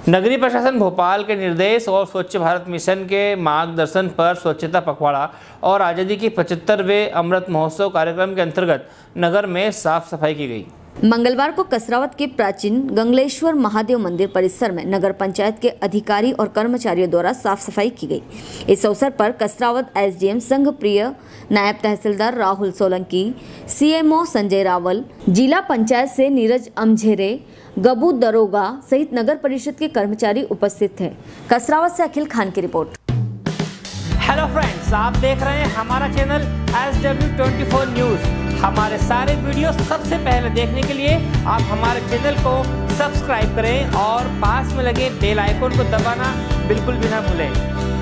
नगरीय प्रशासन भोपाल के निर्देश और स्वच्छ भारत मिशन के मार्गदर्शन पर स्वच्छता पखवाड़ा और आज़ादी की 75वें अमृत महोत्सव कार्यक्रम के अंतर्गत नगर में साफ सफाई की गई। मंगलवार को कसरावत के प्राचीन गंगलेश्वर महादेव मंदिर परिसर में नगर पंचायत के अधिकारी और कर्मचारियों द्वारा साफ सफाई की गई। इस अवसर पर कसरावत एसडीएम संघ प्रिय, नायब तहसीलदार राहुल सोलंकी, सीएमओ संजय रावल, जिला पंचायत से नीरज अमझेरे, गबू दरोगा सहित नगर परिषद के कर्मचारी उपस्थित थे। कसरावत से अखिल खान की रिपोर्ट। हेलो फ्रेंड्स, आप देख रहे हैं हमारा चैनल SW24 न्यूज। हमारे सारे वीडियो सबसे पहले देखने के लिए आप हमारे चैनल को सब्सक्राइब करें और पास में लगे बेल आइकन को दबाना बिल्कुल भी ना भूलें।